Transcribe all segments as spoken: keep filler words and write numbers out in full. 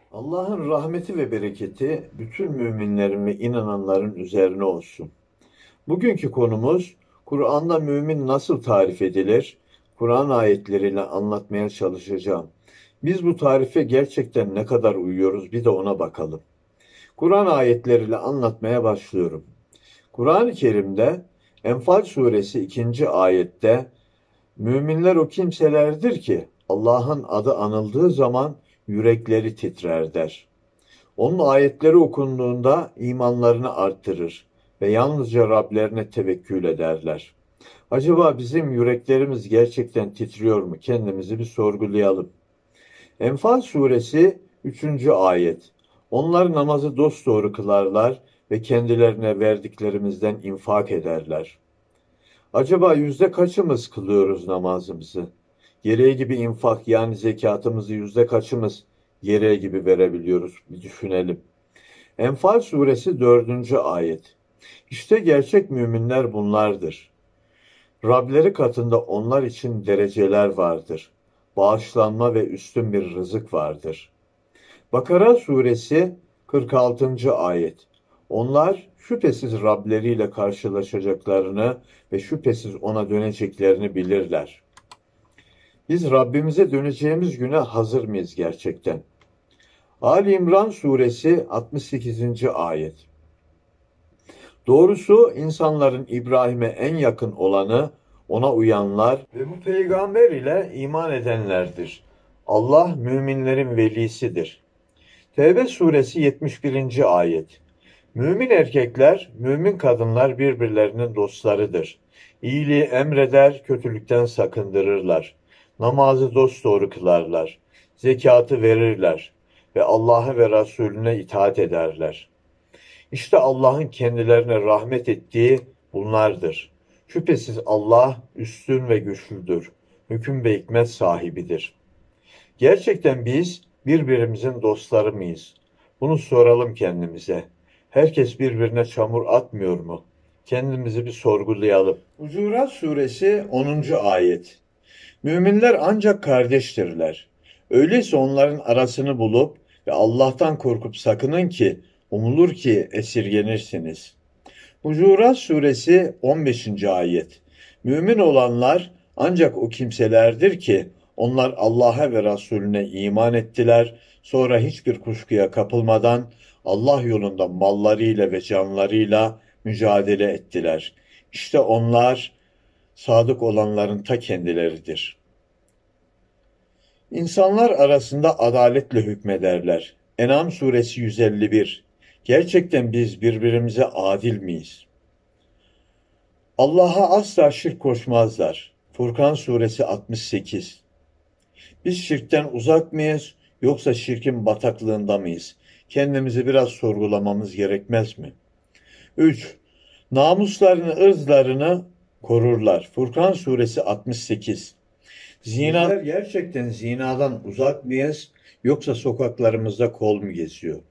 Allah'ın rahmeti ve bereketi bütün müminlerin ve inananların üzerine olsun. Bugünkü konumuz Kur'an'da mümin nasıl tarif edilir? Kur'an ayetleriyle anlatmaya çalışacağım. Biz bu tarife gerçekten ne kadar uyuyoruz bir de ona bakalım. Kur'an ayetleriyle anlatmaya başlıyorum. Kur'an-ı Kerim'de Enfal suresi ikinci ayette müminler o kimselerdir ki Allah'ın adı anıldığı zaman yürekleri titrer der. Onun ayetleri okunduğunda imanlarını arttırır ve yalnızca Rablerine tevekkül ederler. Acaba bizim yüreklerimiz gerçekten titriyor mu? Kendimizi bir sorgulayalım. Enfal suresi üçüncü ayet. Onlar namazı dosdoğru kılarlar ve kendilerine verdiklerimizden infak ederler. Acaba yüzde kaçımız kılıyoruz namazımızı? Gereği gibi infak yani zekatımızı yüzde kaçımız gereği gibi verebiliyoruz? Bir düşünelim. Enfal suresi dördüncü ayet. İşte gerçek müminler bunlardır. Rableri katında onlar için dereceler vardır. Bağışlanma ve üstün bir rızık vardır. Bakara suresi kırk altıncı ayet. Onlar şüphesiz Rableriyle karşılaşacaklarını ve şüphesiz ona döneceklerini bilirler. Biz Rabbimize döneceğimiz güne hazır mıyız gerçekten? Ali İmran suresi altmış sekizinci ayet. Doğrusu insanların İbrahim'e en yakın olanı ona uyanlar ve bu peygamber ile iman edenlerdir. Allah müminlerin velisidir. Tevbe suresi yetmiş birinci ayet. Mümin erkekler, mümin kadınlar birbirlerinin dostlarıdır. İyiliği emreder, kötülükten sakındırırlar. Namazı dosdoğru kılarlar. Zekatı verirler ve Allah'a ve Resulüne itaat ederler. İşte Allah'ın kendilerine rahmet ettiği bunlardır. Şüphesiz Allah üstün ve güçlüdür. Hüküm ve hikmet sahibidir. Gerçekten biz birbirimizin dostları mıyız? Bunu soralım kendimize. Herkes birbirine çamur atmıyor mu? Kendimizi bir sorgulayalım. Hucurat suresi onuncu ayet. Müminler ancak kardeştirler. Öyleyse onların arasını bulup ve Allah'tan korkup sakının ki umulur ki esirgenirsiniz. Hucurat suresi on beşinci ayet. Mümin olanlar ancak o kimselerdir ki onlar Allah'a ve Resulüne iman ettiler, sonra hiçbir kuşkuya kapılmadan Allah yolunda mallarıyla ve canlarıyla mücadele ettiler. İşte onlar sadık olanların ta kendileridir. İnsanlar arasında adaletle hükmederler. En'am suresi yüz elli bir. Gerçekten biz birbirimize adil miyiz? Allah'a asla şirk koşmazlar. Furkan suresi altmış sekiz. Biz şirkten uzak mıyız yoksa şirkin bataklığında mıyız? Kendimizi biraz sorgulamamız gerekmez mi? üç. Namuslarını, ırzlarını korurlar. Furkan suresi altmış sekiz. Zina gerçekten zinadan uzak mıyız yoksa sokaklarımızda kol mu geziyor?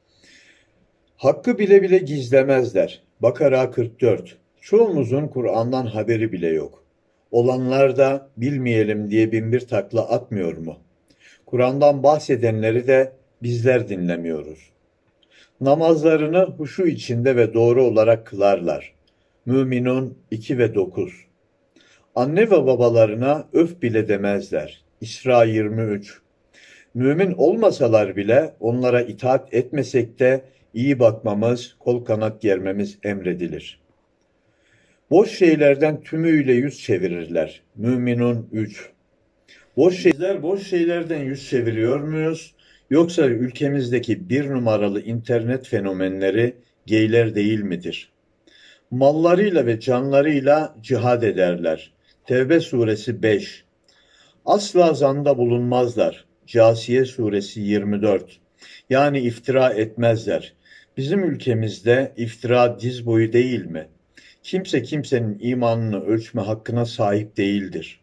Hakkı bile bile gizlemezler. Bakara kırk dört. Çoğumuzun Kur'an'dan haberi bile yok. Olanlar da bilmeyelim diye binbir takla atmıyor mu? Kur'an'dan bahsedenleri de bizler dinlemiyoruz. Namazlarını huşu içinde ve doğru olarak kılarlar. Müminun iki ve dokuz. Anne ve babalarına öf bile demezler. İsra yirmi üç. Mümin olmasalar bile onlara itaat etmesek de iyi bakmamız, kol kanat germemiz emredilir. Boş şeylerden tümüyle yüz çevirirler. Müminun üç. Boş şeyler, boş şeylerden yüz çeviriyor muyuz? Yoksa ülkemizdeki bir numaralı internet fenomenleri geyler değil midir? Mallarıyla ve canlarıyla cihad ederler. Tevbe suresi beş. Asla zanda bulunmazlar. Câsiye suresi yirmi dört. Yani iftira etmezler. Bizim ülkemizde iftira diz boyu değil mi? Kimse kimsenin imanını ölçme hakkına sahip değildir.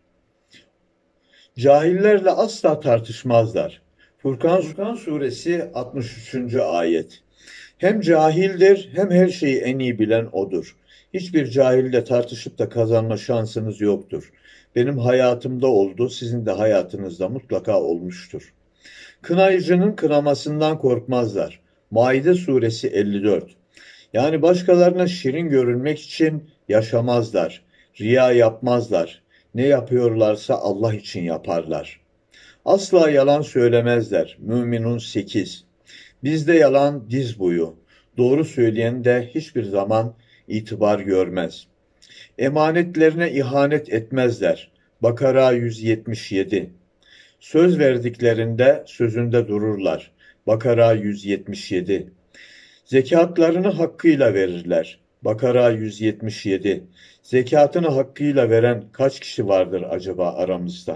Cahillerle asla tartışmazlar. Furkan, Furkan suresi altmış üçüncü ayet. Hem cahildir hem her şeyi en iyi bilen odur. Hiçbir cahille tartışıp da kazanma şansınız yoktur. Benim hayatımda oldu, sizin de hayatınızda mutlaka olmuştur. Kınayıcının kınamasından korkmazlar. Maide suresi elli dört. Yani başkalarına şirin görünmek için yaşamazlar. Riya yapmazlar. Ne yapıyorlarsa Allah için yaparlar. Asla yalan söylemezler. Müminun sekiz. Bizde yalan diz boyu. Doğru söyleyen de hiçbir zaman itibar görmez. Emanetlerine ihanet etmezler. Bakara yüz yetmiş yedi. Söz verdiklerinde sözünde dururlar. Bakara yüz yetmiş yedi. Zekatlarını hakkıyla verirler. Bakara yüz yetmiş yedi. Zekatını hakkıyla veren kaç kişi vardır acaba aramızda?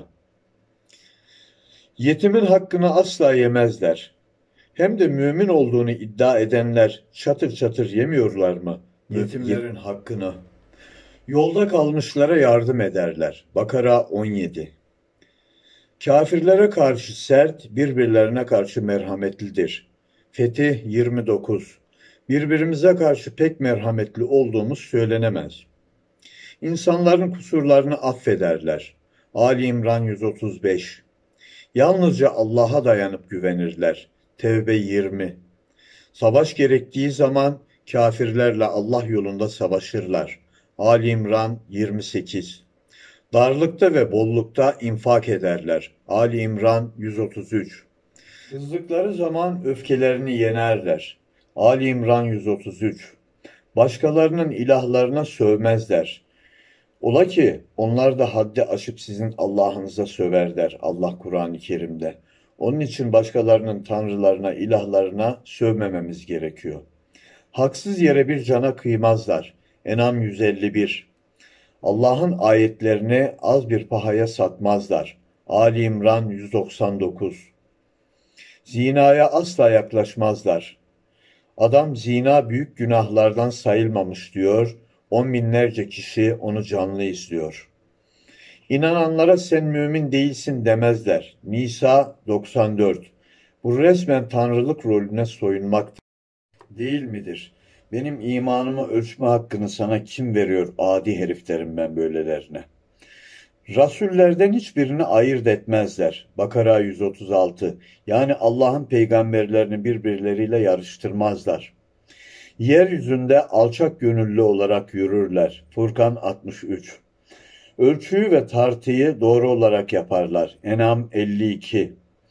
Yetimin hakkını asla yemezler. Hem de mümin olduğunu iddia edenler çatır çatır yemiyorlar mı yetimlerin hakkını? Yolda kalmışlara yardım ederler. Bakara on yedi. Kafirlere karşı sert, birbirlerine karşı merhametlidir. Fetih yirmi dokuz. Birbirimize karşı pek merhametli olduğumuz söylenemez. İnsanların kusurlarını affederler. Ali İmran yüz otuz beş. Yalnızca Allah'a dayanıp güvenirler. Tevbe yirmi. Savaş gerektiği zaman kafirlerle Allah yolunda savaşırlar. Ali İmran yirmi sekiz. Darlıkta ve bollukta infak ederler. Ali İmran yüz otuz üç. Kızdıkları zaman öfkelerini yenerler. Ali İmran yüz otuz üç. Başkalarının ilahlarına sövmezler. Ola ki onlar da haddi aşıp sizin Allah'ınıza söver der Allah Kur'an-ı Kerim'de. Onun için başkalarının tanrılarına, ilahlarına sövmememiz gerekiyor. Haksız yere bir cana kıymazlar. En'am yüz elli bir. Allah'ın ayetlerini az bir pahaya satmazlar. Ali İmran yüz doksan dokuz. Zinaya asla yaklaşmazlar. Adam zina büyük günahlardan sayılmamış diyor, on binlerce kişi onu canlı izliyor. İnananlara sen mümin değilsin demezler. Nisa doksan dört. Bu resmen tanrılık rolüne soyunmaktır. Değil midir? Benim imanımı ölçme hakkını sana kim veriyor adi herif derim ben böylelerine. Rasullerden hiçbirini ayırt etmezler. Bakara yüz otuz altı. Yani Allah'ın peygamberlerini birbirleriyle yarıştırmazlar. Yeryüzünde alçak gönüllü olarak yürürler. Furkan altmış üç. Ölçüyü ve tartıyı doğru olarak yaparlar. En'am elli iki.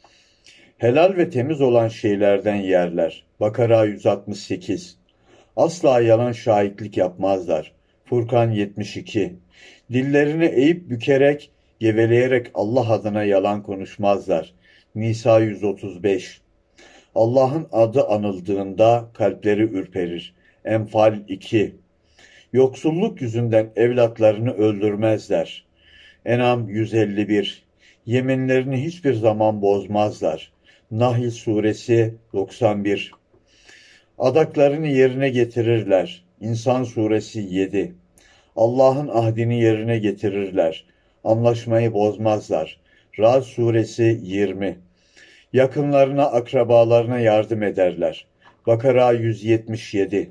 Helal ve temiz olan şeylerden yerler. Bakara yüz altmış sekiz. Asla yalan şahitlik yapmazlar. Furkan yetmiş iki. Dillerini eğip bükerek, geveleyerek Allah adına yalan konuşmazlar. Nisa yüz otuz beş. Allah'ın adı anıldığında kalpleri ürperir. Enfal iki. Yoksulluk yüzünden evlatlarını öldürmezler. En'am yüz elli bir. Yeminlerini hiçbir zaman bozmazlar. Nahl suresi doksan bir. Adaklarını yerine getirirler. İnsan suresi yedi. Allah'ın ahdini yerine getirirler. Anlaşmayı bozmazlar. Ra'd suresi yirmi. Yakınlarına, akrabalarına yardım ederler. Bakara yüz yetmiş yedi.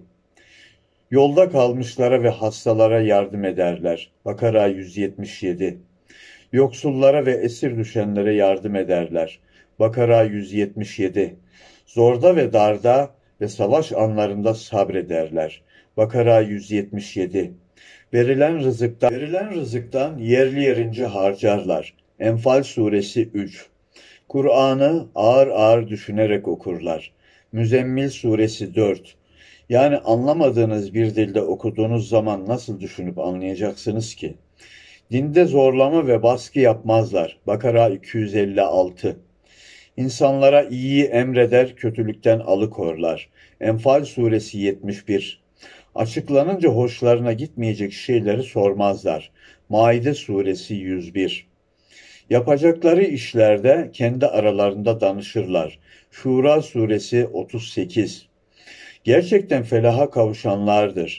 Yolda kalmışlara ve hastalara yardım ederler. Bakara yüz yetmiş yedi. Yoksullara ve esir düşenlere yardım ederler. Bakara yüz yetmiş yedi. Zorda ve darda ve savaş anlarında sabrederler. Bakara yüz yetmiş yedi. Verilen rızıktan, verilen rızıktan yerli yerince harcarlar. Enfal suresi üç. Kur'an'ı ağır ağır düşünerek okurlar. Müzzemmil suresi dört. Yani anlamadığınız bir dilde okuduğunuz zaman nasıl düşünüp anlayacaksınız ki? Dinde zorlama ve baskı yapmazlar. Bakara iki yüz elli altı. İnsanlara iyiyi emreder, kötülükten alıkorlar. Enfal suresi yetmiş bir. Açıklanınca hoşlarına gitmeyecek şeyleri sormazlar. Maide suresi yüz bir. Yapacakları işlerde kendi aralarında danışırlar. Şura suresi otuz sekiz. Gerçekten felaha kavuşanlardır.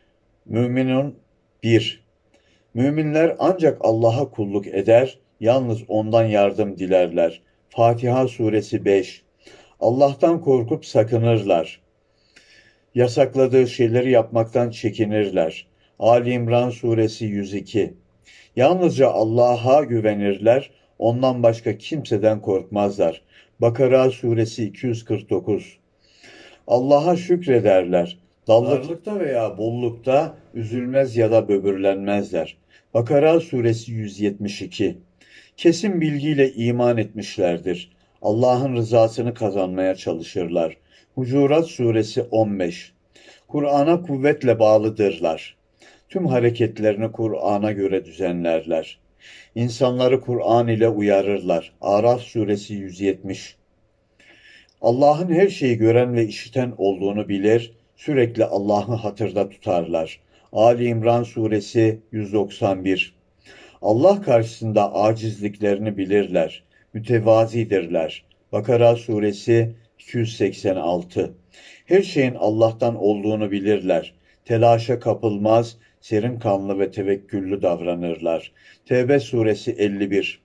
Müminun bir. Müminler ancak Allah'a kulluk eder, yalnız ondan yardım dilerler. Fatiha suresi beş. Allah'tan korkup sakınırlar. Yasakladığı şeyleri yapmaktan çekinirler. Ali İmran suresi yüz iki. Yalnızca Allah'a güvenirler, ondan başka kimseden korkmazlar. Bakara suresi iki yüz kırk dokuz. Allah'a şükrederler. Darlıkta veya bollukta üzülmez ya da böbürlenmezler. Bakara suresi yüz yetmiş iki. Kesin bilgiyle iman etmişlerdir. Allah'ın rızasını kazanmaya çalışırlar. Hucurat suresi on beş. Kur'an'a kuvvetle bağlıdırlar. Tüm hareketlerini Kur'an'a göre düzenlerler. İnsanları Kur'an ile uyarırlar. Araf suresi yüz yetmiş. Allah'ın her şeyi gören ve işiten olduğunu bilir, sürekli Allah'ı hatırda tutarlar. Ali İmran suresi yüz doksan bir. Allah karşısında acizliklerini bilirler, mütevazidirler. Bakara suresi iki yüz seksen altı. Her şeyin Allah'tan olduğunu bilirler. Telaşa kapılmaz, serin kanlı ve tevekküllü davranırlar. Tevbe suresi elli bir.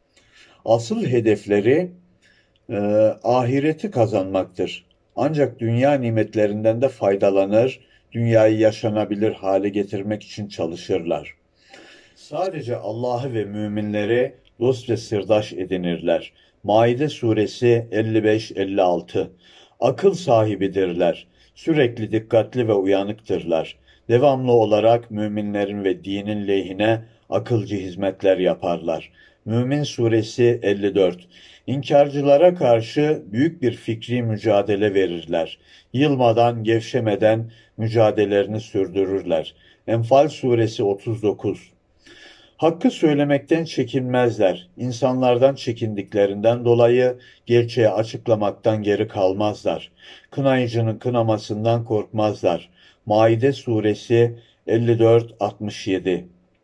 Asıl hedefleri e, ahireti kazanmaktır. Ancak dünya nimetlerinden de faydalanır, dünyayı yaşanabilir hale getirmek için çalışırlar. Sadece Allah'ı ve müminleri dost ve sırdaş edinirler. Maide suresi elli beş elli altı. Akıl sahibidirler. Sürekli dikkatli ve uyanıktırlar. Devamlı olarak müminlerin ve dinin lehine akılcı hizmetler yaparlar. Mümin suresi elli dört. İnkarcılara karşı büyük bir fikri mücadele verirler. Yılmadan, gevşemeden mücadelelerini sürdürürler. Enfal suresi otuz dokuz. Hakkı söylemekten çekinmezler. İnsanlardan çekindiklerinden dolayı gerçeği açıklamaktan geri kalmazlar. Kınayıcının kınamasından korkmazlar. Maide suresi elli dört altmış yedi.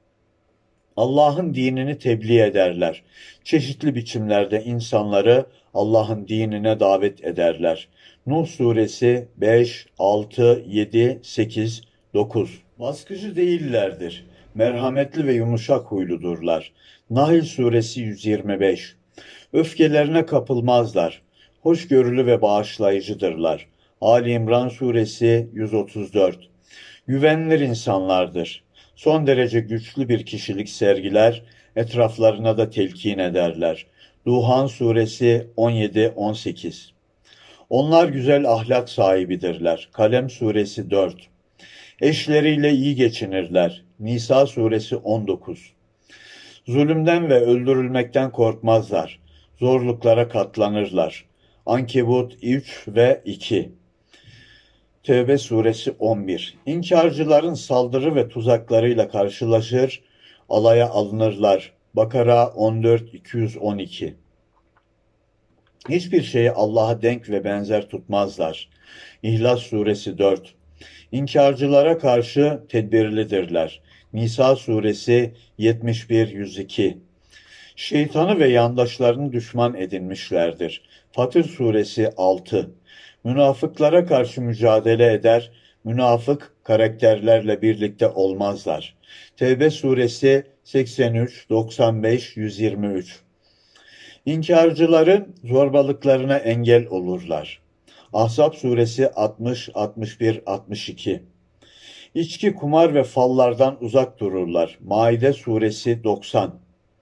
Allah'ın dinini tebliğ ederler. Çeşitli biçimlerde insanları Allah'ın dinine davet ederler. Nuh suresi beş, altı, yedi, sekiz, dokuz. Baskıcı değillerdir. Merhametli ve yumuşak huyludurlar. Nahl suresi yüz yirmi beş. Öfkelerine kapılmazlar. Hoşgörülü ve bağışlayıcıdırlar. Ali İmran suresi yüz otuz dört. Güvenilir insanlardır. Son derece güçlü bir kişilik sergiler, etraflarına da telkin ederler. Duhan suresi on yedi on sekiz. Onlar güzel ahlak sahibidirler. Kalem suresi dört. Eşleriyle iyi geçinirler. Nisa suresi on dokuz. Zulümden ve öldürülmekten korkmazlar. Zorluklara katlanırlar. Ankebut üç ve iki. Tevbe suresi on bir. İnkarcıların saldırı ve tuzaklarıyla karşılaşır, alaya alınırlar. Bakara on dört iki yüz on iki. Hiçbir şeyi Allah'a denk ve benzer tutmazlar. İhlas suresi dört. İnkarcılara karşı tedbirlidirler. Nisa suresi yetmiş bir yüz iki. Şeytanı ve yandaşlarını düşman edinmişlerdir. Fatır suresi altı. Münafıklara karşı mücadele eder, münafık karakterlerle birlikte olmazlar. Tevbe suresi seksen üç, doksan beş, yüz yirmi üç. İnkarcıların zorbalıklarına engel olurlar. Ahzab suresi altmış, altmış bir, altmış iki. İçki, kumar ve fallardan uzak dururlar. Maide suresi doksan.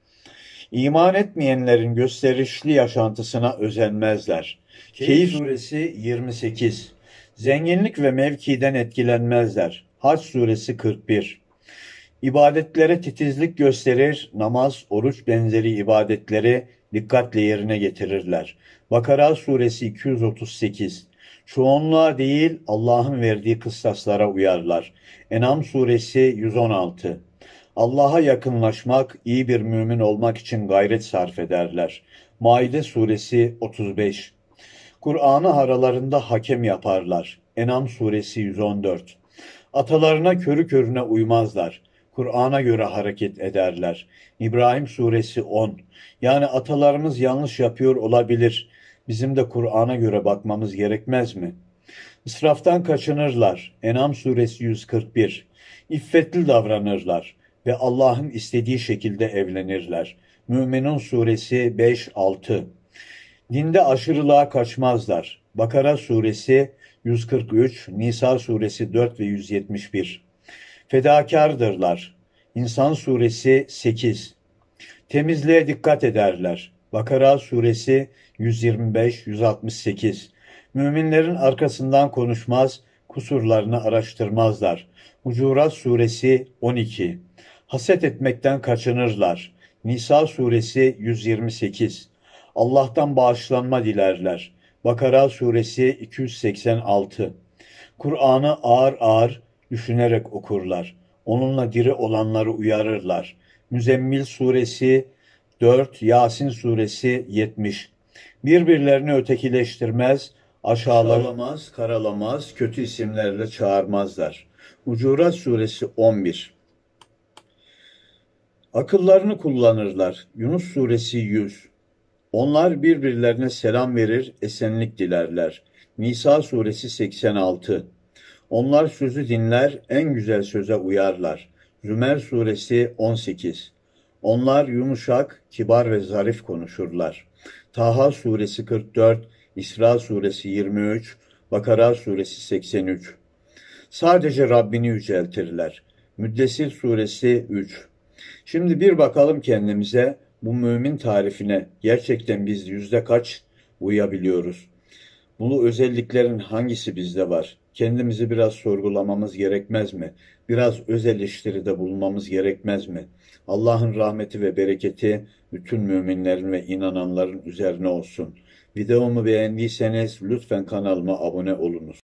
İman etmeyenlerin gösterişli yaşantısına özenmezler. Keyif suresi yirmi sekiz. Zenginlik ve mevkiden etkilenmezler. Hac suresi kırk bir. İbadetlere titizlik gösterir, namaz, oruç benzeri ibadetleri dikkatle yerine getirirler. Bakara suresi iki yüz otuz sekiz. Çoğunluğa değil Allah'ın verdiği kıstaslara uyarlar. En'am suresi yüz on altı. Allah'a yakınlaşmak, iyi bir mümin olmak için gayret sarf ederler. Maide suresi otuz beş. Kur'an'ı aralarında hakem yaparlar. En'am suresi yüz on dört. Atalarına körü körüne uymazlar. Kur'an'a göre hareket ederler. İbrahim suresi on. Yani atalarımız yanlış yapıyor olabilir. Bizim de Kur'an'a göre bakmamız gerekmez mi? İsraftan kaçınırlar. En'am suresi yüz kırk bir. İffetli davranırlar ve Allah'ın istediği şekilde evlenirler. Mü'minun suresi beş altı. Dinde aşırılığa kaçmazlar. Bakara suresi yüz kırk üç, Nisa suresi dört ve yüz yetmiş bir. Fedakardırlar. İnsan suresi sekiz. Temizliğe dikkat ederler. Bakara suresi yüz yirmi beş yüz altmış sekiz. Müminlerin arkasından konuşmaz, kusurlarını araştırmazlar. Hucurat Suresi on iki. Haset etmekten kaçınırlar. Nisa Suresi yüz yirmi sekiz. Allah'tan bağışlanma dilerler. Bakara Suresi iki yüz seksen altı. Kur'an'ı ağır ağır düşünerek okurlar. Onunla diri olanları uyarırlar. Müzzemmil Suresi dört, Yasin Suresi yetmiş. Birbirlerini ötekileştirmez, aşağılamaz, karalamaz, kötü isimlerle çağırmazlar. Hucurat Suresi on bir. Akıllarını kullanırlar. Yunus Suresi yüz. Onlar birbirlerine selam verir, esenlik dilerler. Nisa Suresi seksen altı. Onlar sözü dinler, en güzel söze uyarlar. Zümer Suresi on sekiz. Onlar yumuşak, kibar ve zarif konuşurlar. Taha Suresi kırk dört, İsra Suresi yirmi üç, Bakara Suresi seksen üç. Sadece Rabbini yüceltirler. Müddessir Suresi üç. Şimdi bir bakalım kendimize, bu mümin tarifine gerçekten biz yüzde kaç uyabiliyoruz? Bu özelliklerin hangisi bizde var? Kendimizi biraz sorgulamamız gerekmez mi? Biraz öz eleştiride bulunmamız gerekmez mi? Allah'ın rahmeti ve bereketi bütün müminlerin ve inananların üzerine olsun. Videomu beğendiyseniz lütfen kanalıma abone olunuz.